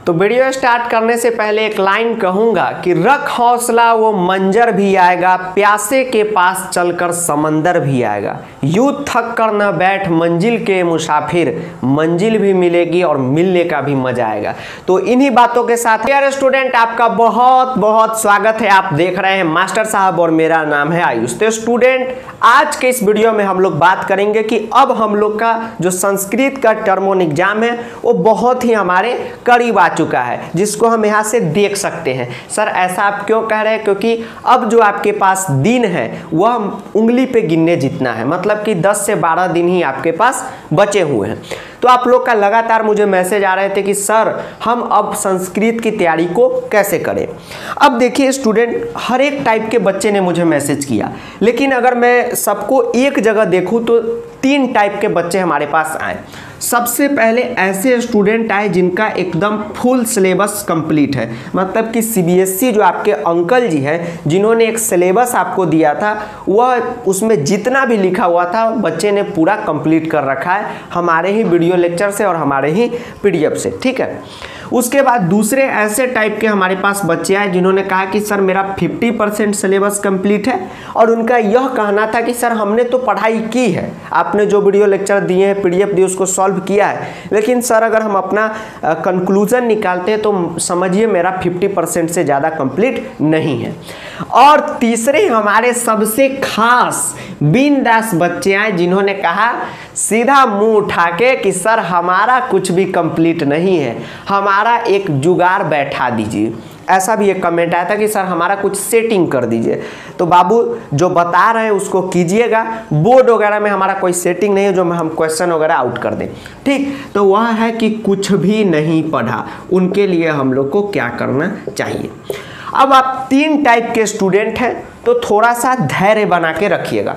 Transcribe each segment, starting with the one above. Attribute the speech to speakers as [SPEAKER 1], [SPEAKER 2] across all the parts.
[SPEAKER 1] तो video start करने से पहले एक लाइन कहूंगा कि रख हौसला वो मंजर भी आएगा, प्यासे के पास चलकर समंदर भी आएगा। यूं थक कर न बैठ मंजिल के मुसाफिर, मंजिल भी मिलेगी और मिलने का भी मजा आएगा। तो इन्हीं बातों के साथ यार स्टूडेंट, आपका बहुत बहुत स्वागत है। आप देख रहे हैं मास्टर साहब और मेरा नाम है आयुष। तो स्टूडेंट, आज के इस वीडियो में हम लोग बात करेंगे कि अब हम लोग का जो संस्कृत का टर्म वन एग्जाम है वो बहुत ही हमारे करीब आ चुका है, जिसको हम यहाँ से देख सकते हैं। सर ऐसा आप क्यों कह रहे हैं? क्योंकि अब जो आपके पास दिन है वह उंगली पे गिनने जितना है, मतलब कि 10 से 12 दिन ही आपके पास बचे हुए हैं। तो आप लोग का लगातार मुझे मैसेज आ रहे थे कि सर हम अब संस्कृत की तैयारी को कैसे करें। अब देखिए स्टूडेंट, हर एक टाइप के बच्चे ने मुझे मैसेज किया, लेकिन अगर मैं सबको एक जगह देखूं तो 3 टाइप के बच्चे हमारे पास आए। सबसे पहले ऐसे स्टूडेंट आए जिनका एकदम फुल सिलेबस कंप्लीट है, मतलब कि सीबीएसई जो आपके अंकल जी हैं जिन्होंने एक सिलेबस आपको दिया था, वह उसमें जितना भी लिखा हुआ था बच्चे ने पूरा कंप्लीट कर रखा है हमारे ही वीडियो लेक्चर से और हमारे ही पीडीएफ से, ठीक है। उसके बाद दूसरे ऐसे टाइप के हमारे पास बच्चे आए जिन्होंने कहा कि सर मेरा 50% सिलेबस कंप्लीट है, और उनका यह कहना था कि सर हमने तो पढ़ाई की है, आपने जो वीडियो लेक्चर दिए हैं, पीडीएफ दिए, उसको सॉल्व किया है, लेकिन सर अगर हम अपना कंक्लूजन निकालते हैं तो समझिए मेरा 50% से ज़्यादा कंप्लीट नहीं है। और तीसरे हमारे सबसे खास बिंदास बच्चे आए जिन्होंने कहा सीधा मुंह उठा के कि सर हमारा कुछ भी कंप्लीट नहीं है, हमारा एक जुगाड़ बैठा दीजिए। ऐसा भी एक कमेंट आया था कि सर हमारा कुछ सेटिंग कर दीजिए। तो बाबू जो बता रहे हैं उसको कीजिएगा, बोर्ड वगैरह में हमारा कोई सेटिंग नहीं है जो हम क्वेश्चन वगैरह आउट कर दें, ठीक। तो वह है कि कुछ भी नहीं पढ़ा, उनके लिए हम लोग को क्या करना चाहिए। अब आप 3 टाइप के स्टूडेंट हैं तो थोड़ा सा धैर्य बना के रखिएगा।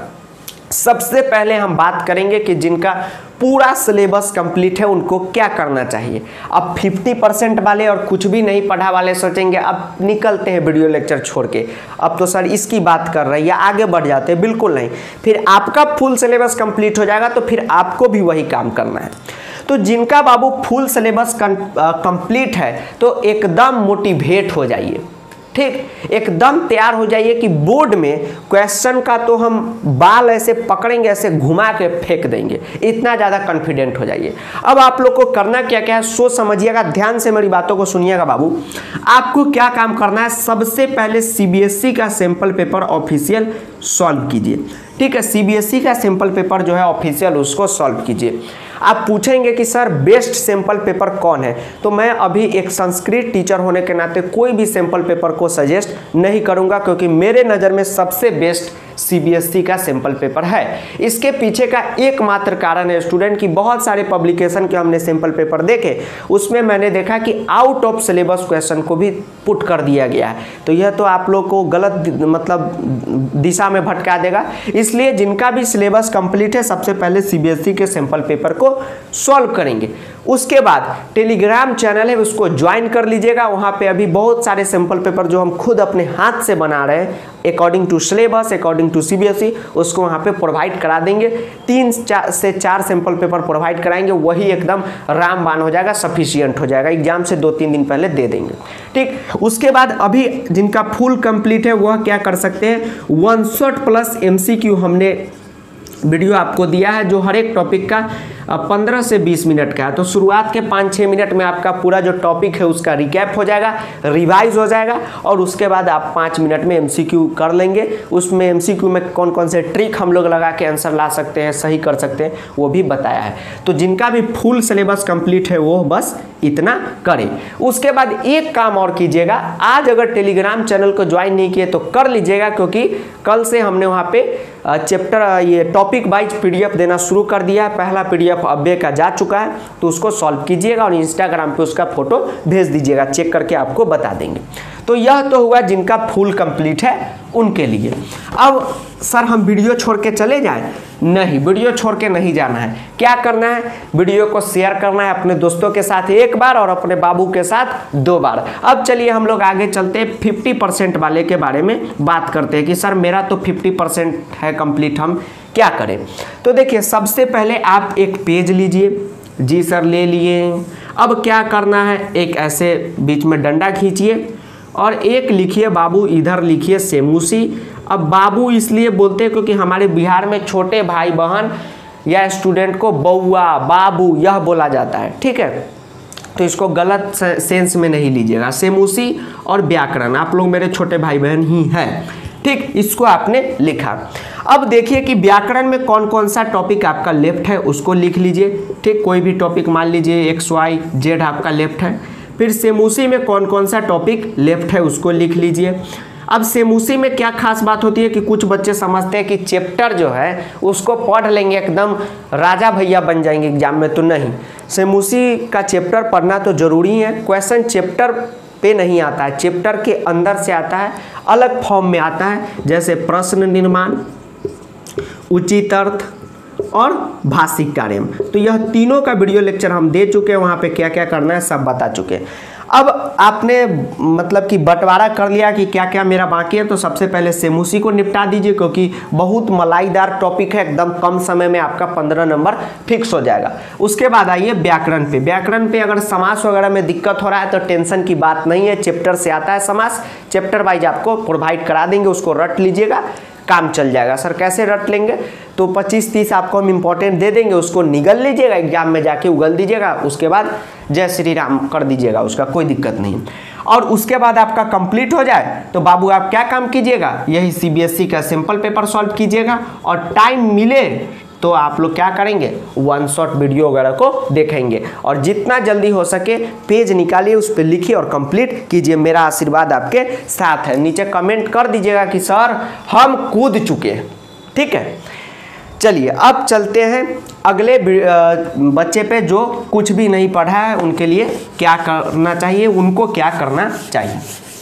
[SPEAKER 1] सबसे पहले हम बात करेंगे कि जिनका पूरा सिलेबस कंप्लीट है उनको क्या करना चाहिए। अब 50% वाले और कुछ भी नहीं पढ़ा वाले सोचेंगे अब निकलते हैं वीडियो लेक्चर छोड़ के, अब तो सर इसकी बात कर रहे हैं या आगे बढ़ जाते हैं। बिल्कुल नहीं, फिर आपका फुल सिलेबस कंप्लीट हो जाएगा तो फिर आपको भी वही काम करना है। तो जिनका बाबू फुल सिलेबस कंप्लीट है तो एकदम मोटिवेट हो जाइए, ठीक, एकदम तैयार हो जाइए कि बोर्ड में क्वेश्चन का तो हम बाल ऐसे पकड़ेंगे, ऐसे घुमा के फेंक देंगे, इतना ज़्यादा कॉन्फिडेंट हो जाइए। अब आप लोग को करना क्या क्या है सोच समझिएगा, ध्यान से मेरी बातों को सुनिएगा बाबू। आपको क्या काम करना है, सबसे पहले सीबीएसई का सैंपल पेपर ऑफिशियल सॉल्व कीजिए, ठीक है। सीबीएसई का सैंपल पेपर जो है ऑफिशियल उसको सॉल्व कीजिए। आप पूछेंगे कि सर बेस्ट सैंपल पेपर कौन है, तो मैं अभी एक संस्कृत टीचर होने के नाते कोई भी सैंपल पेपर को सजेस्ट नहीं करूंगा, क्योंकि मेरे नज़र में सबसे बेस्ट सीबीएसई का सैंपल पेपर है। इसके पीछे का एकमात्र कारण है स्टूडेंट की बहुत सारे पब्लिकेशन के हमने सैंपल पेपर देखे, उसमें मैंने देखा कि आउट ऑफ सिलेबस क्वेश्चन को भी पुट कर दिया गया है। तो यह तो आप लोग को गलत मतलब दिशा में भटका देगा। इसलिए जिनका भी सिलेबस कंप्लीट है सबसे पहले सीबीएसई के सैंपल पेपर को सॉल्व करेंगे। उसके बाद टेलीग्राम चैनल है उसको ज्वाइन कर लीजिएगा, वहाँ पे अभी बहुत सारे सैंपल पेपर जो हम खुद अपने हाथ से बना रहे हैं according to syllabus, according to CBSE, उसको वहाँ पे प्रोवाइड करा देंगे। 3 से 4 सैंपल पेपर प्रोवाइड कराएंगे, वही एकदम रामबाण हो जाएगा, सफिशियंट हो जाएगा, एग्जाम से 2-3 दिन पहले दे देंगे, ठीक। उसके बाद अभी जिनका फुल कंप्लीट है वह क्या कर सकते हैं, 1 शॉट प्लस एमसीक्यू हमने वीडियो आपको दिया है जो हर एक टॉपिक का 15 से 20 मिनट का है। तो शुरुआत के 5-6 मिनट में आपका पूरा जो टॉपिक है उसका रिकैप हो जाएगा, रिवाइज हो जाएगा, और उसके बाद आप 5 मिनट में एमसीक्यू कर लेंगे। उसमें एमसीक्यू में कौन कौन से ट्रिक हम लोग लगा के आंसर ला सकते हैं, सही कर सकते हैं, वो भी बताया है। तो जिनका भी फुल सिलेबस कंप्लीट है वो बस इतना करें। उसके बाद एक काम और कीजिएगा, आज अगर टेलीग्राम चैनल को ज्वाइन नहीं किए तो कर लीजिएगा, क्योंकि कल से हमने वहाँ पे चैप्टर ये टॉपिक वाइज पीडीएफ देना शुरू कर दिया है। पहला पीडीएफ अब्बे का जा चुका है, तो उसको सॉल्व कीजिएगा और इंस्टाग्राम पे उसका फोटो भेज दीजिएगा, चेक करके आपको बता देंगे। तो यह तो हुआ जिनका फुल कंप्लीट है उनके लिए। अब सर हम वीडियो छोड़ के चले जाएं? नहीं, वीडियो छोड़ के नहीं जाना है। क्या करना है, वीडियो को शेयर करना है अपने दोस्तों के साथ 1 बार और अपने बाबू के साथ 2 बार। अब चलिए हम लोग आगे चलते हैं, 50% वाले के बारे में बात करते हैं कि सर मेरा तो 50% है कंप्लीट, हम क्या करें। तो देखिए सबसे पहले आप एक पेज लीजिए, जी सर ले लिए। अब क्या करना है, एक ऐसे बीच में डंडा खींचिए और एक लिखिए बाबू, इधर लिखिए सेमूसी। अब बाबू इसलिए बोलते हैं क्योंकि हमारे बिहार में छोटे भाई बहन या स्टूडेंट को बउआ बाबू यह बोला जाता है, ठीक है, तो इसको गलत सेंस में नहीं लीजिएगा। सेमूसी और व्याकरण, आप लोग मेरे छोटे भाई बहन ही हैं, ठीक, इसको आपने लिखा। अब देखिए कि व्याकरण में कौन कौन सा टॉपिक आपका लेफ्ट है उसको लिख लीजिए, ठीक, कोई भी टॉपिक मान लीजिए XYZ आपका लेफ्ट है। फिर सेमूसी में कौन कौन सा टॉपिक लेफ्ट है उसको लिख लीजिए। अब सेमूसी में क्या खास बात होती है कि कुछ बच्चे समझते हैं कि चैप्टर जो है उसको पढ़ लेंगे एकदम राजा भैया बन जाएंगे एग्जाम में, तो नहीं, सेमूसी का चैप्टर पढ़ना तो जरूरी है। क्वेश्चन चैप्टर पे नहीं आता है, चैप्टर के अंदर से आता है, अलग फॉर्म में आता है, जैसे प्रश्न निर्माण, उचित अर्थ और भाषिक कार्य। तो यह तीनों का वीडियो लेक्चर हम दे चुके हैं, वहाँ पे क्या क्या करना है सब बता चुके हैं। अब आपने मतलब कि बंटवारा कर लिया कि क्या क्या मेरा बाकी है, तो सबसे पहले सेमूसी को निपटा दीजिए क्योंकि बहुत मलाईदार टॉपिक है, एकदम कम समय में आपका 15 नंबर फिक्स हो जाएगा। उसके बाद आइए व्याकरण पे। व्याकरण पे अगर समास वगैरह में दिक्कत हो रहा है तो टेंशन की बात नहीं है, चैप्टर से आता है समास, चैप्टर वाइज आपको प्रोवाइड करा देंगे, उसको रट लीजिएगा, काम चल जाएगा। सर कैसे रट लेंगे, तो 25-30 आपको हम इंपॉर्टेंट दे देंगे, उसको निगल लीजिएगा, एग्जाम में जाके उगल दीजिएगा, उसके बाद जय श्री राम कर दीजिएगा, उसका कोई दिक्कत नहीं। और उसके बाद आपका कंप्लीट हो जाए तो बाबू आप क्या काम कीजिएगा, यही CBSE का सिंपल पेपर सॉल्व कीजिएगा, और टाइम मिले तो आप लोग क्या करेंगे, 1 शॉट वीडियो वगैरह को देखेंगे, और जितना जल्दी हो सके पेज निकालिए, उस पर लिखिए और कंप्लीट कीजिए। मेरा आशीर्वाद आपके साथ है। नीचे कमेंट कर दीजिएगा कि सर हम कूद चुके हैं, ठीक है। चलिए अब चलते हैं अगले बच्चे पे जो कुछ भी नहीं पढ़ा है, उनके लिए क्या करना चाहिए, उनको क्या करना चाहिए,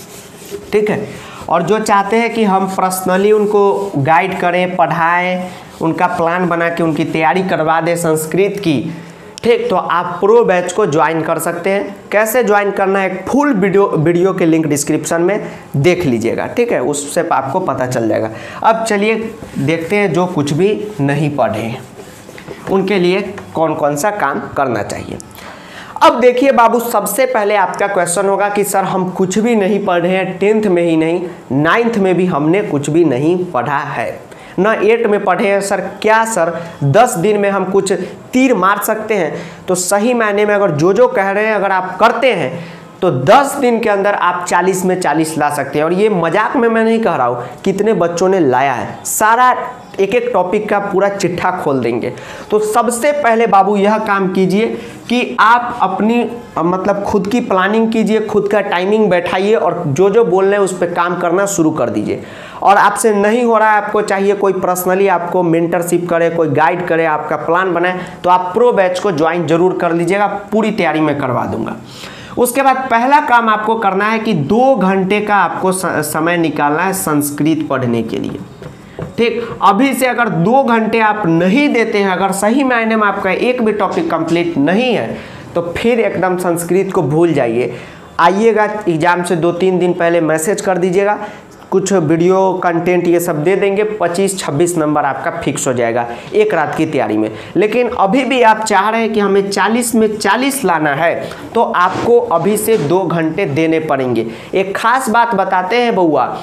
[SPEAKER 1] ठीक है। और जो चाहते हैं कि हम पर्सनली उनको गाइड करें, पढ़ाएं, उनका प्लान बना के उनकी तैयारी करवा दें संस्कृत की, ठीक, तो आप प्रो बैच को ज्वाइन कर सकते हैं। कैसे ज्वाइन करना है, एक फुल वीडियो के लिंक डिस्क्रिप्शन में देख लीजिएगा, ठीक है, उससे आपको पता चल जाएगा। अब चलिए देखते हैं जो कुछ भी नहीं पढ़े उनके लिए कौन कौन सा काम करना चाहिए। अब देखिए बाबू, सबसे पहले आपका क्वेश्चन होगा कि सर हम कुछ भी नहीं पढ़े हैं, 10th में ही नहीं 9th में भी हमने कुछ भी नहीं पढ़ा है, ना 8 में पढ़े हैं सर। क्या सर 10 दिन में हम कुछ तीर मार सकते हैं? तो सही मायने में अगर जो कह रहे हैं अगर आप करते हैं तो 10 दिन के अंदर आप 40 में 40 ला सकते हैं। और ये मजाक में मैं नहीं कह रहा हूँ, कितने बच्चों ने लाया है, सारा एक एक टॉपिक का पूरा चिट्ठा खोल देंगे। तो सबसे पहले बाबू यह काम कीजिए कि आप अपनी मतलब खुद की प्लानिंग कीजिए, खुद का टाइमिंग बैठाइए और जो बोल रहे हैं उस पर काम करना शुरू कर दीजिए। और आपसे नहीं हो रहा है, आपको चाहिए कोई पर्सनली आपको मेंटरशिप करे, कोई गाइड करे, आपका प्लान बनाए, तो आप प्रो बैच को ज्वाइन जरूर कर लीजिएगा, पूरी तैयारी मैं करवा दूंगा। उसके बाद पहला काम आपको करना है कि 2 घंटे का आपको समय निकालना है संस्कृत पढ़ने के लिए, ठीक। अभी से अगर 2 घंटे आप नहीं देते हैं, अगर सही मायने में आपका एक भी टॉपिक कंप्लीट नहीं है, तो फिर एकदम संस्कृत को भूल जाइए। आइएगा एग्जाम से 2-3 दिन पहले मैसेज कर दीजिएगा, कुछ वीडियो कंटेंट ये सब दे देंगे, 25-26 नंबर आपका फिक्स हो जाएगा एक रात की तैयारी में। लेकिन अभी भी आप चाह रहे हैं कि हमें 40 में 40 लाना है, तो आपको अभी से 2 घंटे देने पड़ेंगे। एक खास बात बताते हैं बउआ,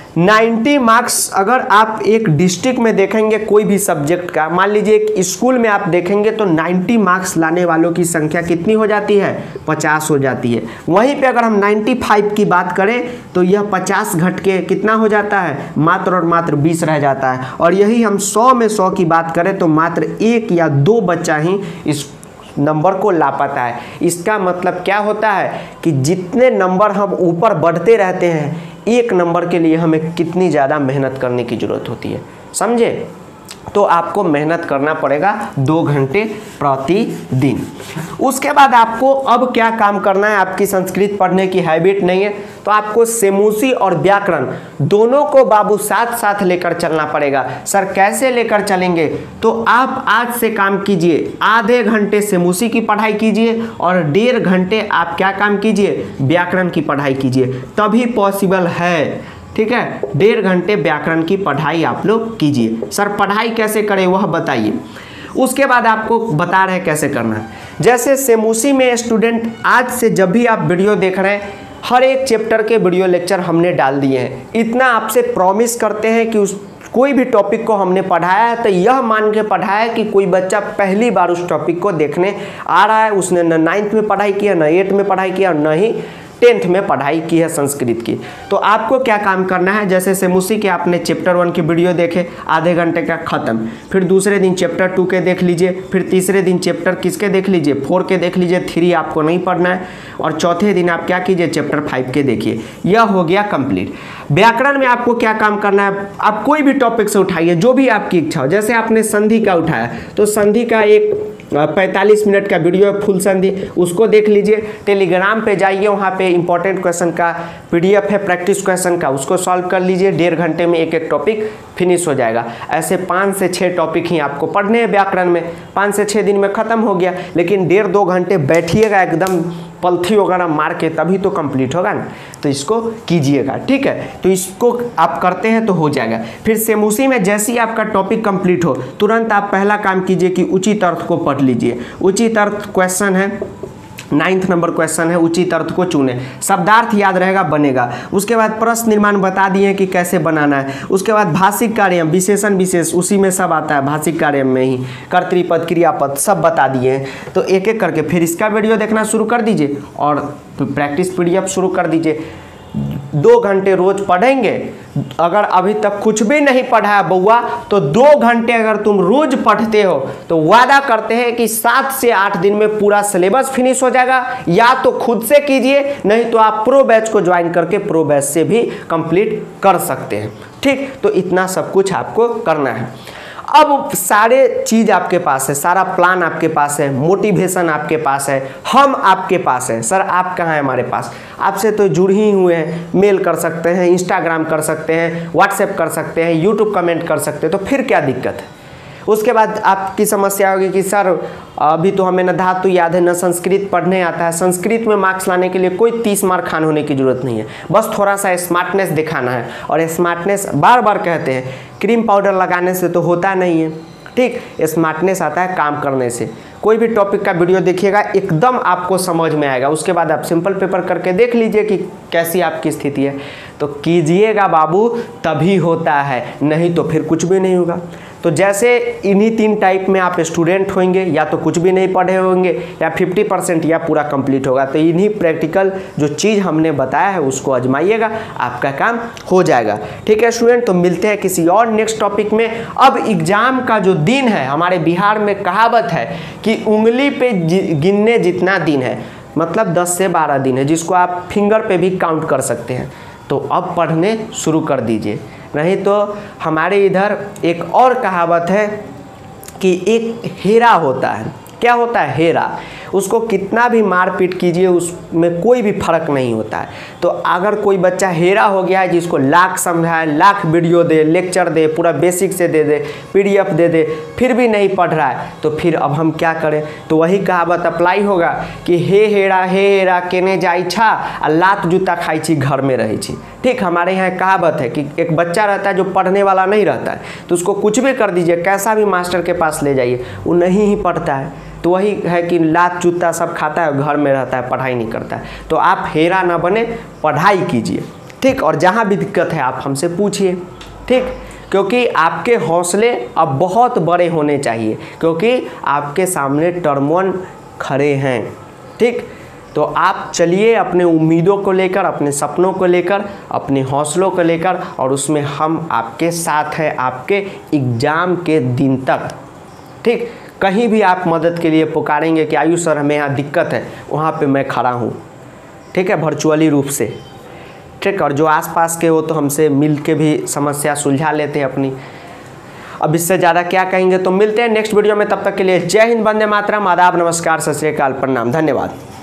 [SPEAKER 1] 90 मार्क्स अगर आप एक डिस्ट्रिक्ट में देखेंगे कोई भी सब्जेक्ट का, मान लीजिए एक स्कूल में आप देखेंगे तो 90 मार्क्स लाने वालों की संख्या कितनी हो जाती है, 50 हो जाती है। वहीं पे अगर हम 95 की बात करें तो यह 50 घट के कितना हो जाता है, मात्र और मात्र 20 रह जाता है। और यही हम 100 में 100 की बात करें तो मात्र 1 या 2 बच्चा ही इस नंबर को ला पाता है। इसका मतलब क्या होता है कि जितने नंबर हम ऊपर बढ़ते रहते हैं, 1 नंबर के लिए हमें कितनी ज़्यादा मेहनत करने की ज़रूरत होती है, समझे। तो आपको मेहनत करना पड़ेगा 2 घंटे प्रतिदिन। उसके बाद आपको अब क्या काम करना है, आपकी संस्कृत पढ़ने की हैबिट नहीं है तो आपको सेमूसी और व्याकरण दोनों को बाबू साथ साथ लेकर चलना पड़ेगा। सर कैसे लेकर चलेंगे, तो आप आज से काम कीजिए, आधे घंटे सेमूसी की पढ़ाई कीजिए और 1.5 घंटे आप क्या काम कीजिए, व्याकरण की पढ़ाई कीजिए, तभी पॉसिबल है, ठीक है। 1.5 घंटे व्याकरण की पढ़ाई आप लोग कीजिए। सर पढ़ाई कैसे करें वह बताइए। उसके बाद आपको बता रहे हैं कैसे करना है। जैसे सेमुसी में स्टूडेंट आज से जब भी आप वीडियो देख रहे हैं, हर एक चैप्टर के वीडियो लेक्चर हमने डाल दिए हैं। इतना आपसे प्रॉमिस करते हैं कि कोई भी टॉपिक को हमने पढ़ाया है तो यह मान के पढ़ाया है कि कोई बच्चा पहली बार उस टॉपिक को देखने आ रहा है, उसने न 9th में पढ़ाई किया, न 8th में पढ़ाई किया, न ही 10th में पढ़ाई की है संस्कृत की। तो आपको क्या काम करना है, जैसे सेमुसी के आपने चैप्टर 1 की वीडियो देखे, आधे घंटे का ख़त्म, फिर दूसरे दिन चैप्टर 2 के देख लीजिए, फिर तीसरे दिन चैप्टर किसके देख लीजिए, 4 के देख लीजिए, 3 आपको नहीं पढ़ना है, और चौथे दिन आप क्या कीजिए, चैप्टर 5 के देखिए। यह हो गया कंप्लीट। व्याकरण में आपको क्या काम करना है, आप कोई भी टॉपिक से उठाइए जो भी आपकी इच्छा हो। जैसे आपने संधि का उठाया तो संधि का एक 45 मिनट का वीडियो है फुल संधि, उसको देख लीजिए। टेलीग्राम पे जाइए, वहाँ पे इंपॉर्टेंट क्वेश्चन का PDF है, प्रैक्टिस क्वेश्चन का, उसको सॉल्व कर लीजिए। 1.5 घंटे में एक टॉपिक फिनिश हो जाएगा। ऐसे 5 से 6 टॉपिक ही आपको पढ़ने हैं व्याकरण में, 5 से 6 दिन में ख़त्म हो गया। लेकिन 1.5-2 घंटे बैठिएगा एकदम पलथी वगैरह मार के, तभी तो कंप्लीट होगा ना। तो इसको कीजिएगा, ठीक है। तो इसको आप करते हैं तो हो जाएगा। फिर सेमुसी में जैसे ही आपका टॉपिक कंप्लीट हो, तुरंत आप पहला काम कीजिए कि उचित अर्थ को पढ़ लीजिए। उचित अर्थ क्वेश्चन है, 9th नंबर क्वेश्चन है, उचित अर्थ को चुने। शब्दार्थ याद रहेगा, बनेगा। उसके बाद प्रश्न निर्माण बता दिए कि कैसे बनाना है। उसके बाद भाषिक कार्य, विशेषण विशेष, उसी में सब आता है, भाषिक कार्य में ही कर्तृपद क्रियापद सब बता दिए हैं। तो एक एक करके फिर इसका वीडियो देखना शुरू कर दीजिए और प्रैक्टिस PDF शुरू कर दीजिए। 2 घंटे रोज पढ़ेंगे। अगर अभी तक कुछ भी नहीं पढ़ा है बउआ, तो 2 घंटे अगर तुम रोज पढ़ते हो तो वादा करते हैं कि 7 से 8 दिन में पूरा सिलेबस फिनिश हो जाएगा। या तो खुद से कीजिए, नहीं तो आप प्रो बैच को ज्वाइन करके प्रो बैच से भी कंप्लीट कर सकते हैं, ठीक। तो इतना सब कुछ आपको करना है। अब सारे चीज़ आपके पास है, सारा प्लान आपके पास है, मोटिवेशन आपके पास है, हम आपके पास है। सर आप कहाँ हैं हमारे पास? आपसे तो जुड़ ही हुए हैं। मेल कर सकते हैं, इंस्टाग्राम कर सकते हैं, व्हाट्सएप कर सकते हैं, यूट्यूब कमेंट कर सकते हैं, तो फिर क्या दिक्कत है? उसके बाद आपकी समस्या होगी कि सर अभी तो हमें न धातु याद है, न संस्कृत पढ़ने आता है। संस्कृत में मार्क्स लाने के लिए कोई 30 मार्क खान होने की जरूरत नहीं है, बस थोड़ा सा स्मार्टनेस दिखाना है। और स्मार्टनेस बार बार कहते हैं, क्रीम पाउडर लगाने से तो होता नहीं है, ठीक। स्मार्टनेस आता है काम करने से। कोई भी टॉपिक का वीडियो देखिएगा, एकदम आपको समझ में आएगा। उसके बाद आप सिंपल पेपर करके देख लीजिए कि कैसी आपकी स्थिति है। तो कीजिएगा बाबू, तभी होता है, नहीं तो फिर कुछ भी नहीं होगा। तो जैसे इन्हीं 3 टाइप में आप स्टूडेंट होंगे, या तो कुछ भी नहीं पढ़े होंगे, या 50% या पूरा कंप्लीट होगा। तो इन्हीं प्रैक्टिकल जो चीज़ हमने बताया है उसको आजमाइएगा, आपका काम हो जाएगा, ठीक है स्टूडेंट। तो मिलते हैं किसी और नेक्स्ट टॉपिक में। अब एग्जाम का जो दिन है, हमारे बिहार में कहावत है कि उंगली पे गिनने जितना दिन है, मतलब 10 से 12 दिन है, जिसको आप फिंगर पे भी काउंट कर सकते हैं। तो अब पढ़ने शुरू कर दीजिए, नहीं तो हमारे इधर एक और कहावत है कि एक हेरा होता है। क्या होता है? हेरा। उसको कितना भी मारपीट कीजिए उसमें कोई भी फर्क नहीं होता है। तो अगर कोई बच्चा हेरा हो गया है, जिसको लाख समझाए, लाख वीडियो दे, लेक्चर दे, पूरा बेसिक से दे दे, PDF दे दे, फिर भी नहीं पढ़ रहा है, तो फिर अब हम क्या करें? तो वही कहावत अप्लाई होगा कि हे हेरा केने जाई छा आ लात जूता खाई छी घर में रही छी, ठीक। हमारे यहाँ कहावत है कि एक बच्चा रहता है जो पढ़ने वाला नहीं रहता है, तो उसको कुछ भी कर दीजिए, कैसा भी मास्टर के पास ले जाइए, वो नहीं ही पढ़ता है। तो वही है कि लात जूता सब खाता है, घर में रहता है, पढ़ाई नहीं करता है। तो आप हेरा ना बने, पढ़ाई कीजिए, ठीक। और जहाँ भी दिक्कत है आप हमसे पूछिए, ठीक। क्योंकि आपके हौसले अब बहुत बड़े होने चाहिए, क्योंकि आपके सामने टर्म 1 खड़े हैं, ठीक। तो आप चलिए अपने उम्मीदों को लेकर, अपने सपनों को लेकर, अपने हौसलों को लेकर, और उसमें हम आपके साथ हैं आपके एग्ज़ाम के दिन तक, ठीक। कहीं भी आप मदद के लिए पुकारेंगे कि आयुष सर हमें यहाँ दिक्कत है, वहाँ पे मैं खड़ा हूँ, ठीक है, वर्चुअली रूप से, ठीक। और जो आसपास के हो तो हमसे मिल के भी समस्या सुलझा लेते हैं अपनी। अब इससे ज़्यादा क्या कहेंगे। तो मिलते हैं नेक्स्ट वीडियो में, तब तक के लिए जय हिंद, वंदे मातरम, आदाब, नमस्कार, सत श्री अकाल, प्रणाम, धन्यवाद।